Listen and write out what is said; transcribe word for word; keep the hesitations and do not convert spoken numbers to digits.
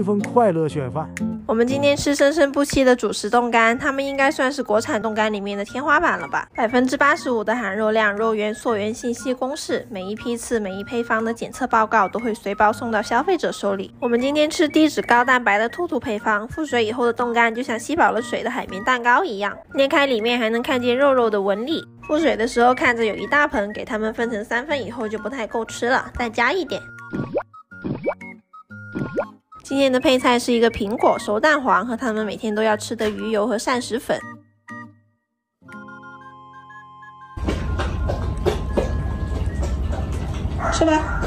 份快乐卷饭。 我们今天吃生生不息的主食冻干，它们应该算是国产冻干里面的天花板了吧？ 百分之八十五 的含肉量、肉源溯源信息公式，每一批次、每一配方的检测报告都会随包送到消费者手里。我们今天吃低脂高蛋白的兔兔配方，复水以后的冻干就像吸饱了水的海绵蛋糕一样，捏开里面还能看见肉肉的纹理。复水的时候看着有一大盆，给它们分成三份以后就不太够吃了，再加一点。今天的配菜是一个苹果、熟蛋黄和他们每天都要吃的鱼油和膳食粉。吃吧。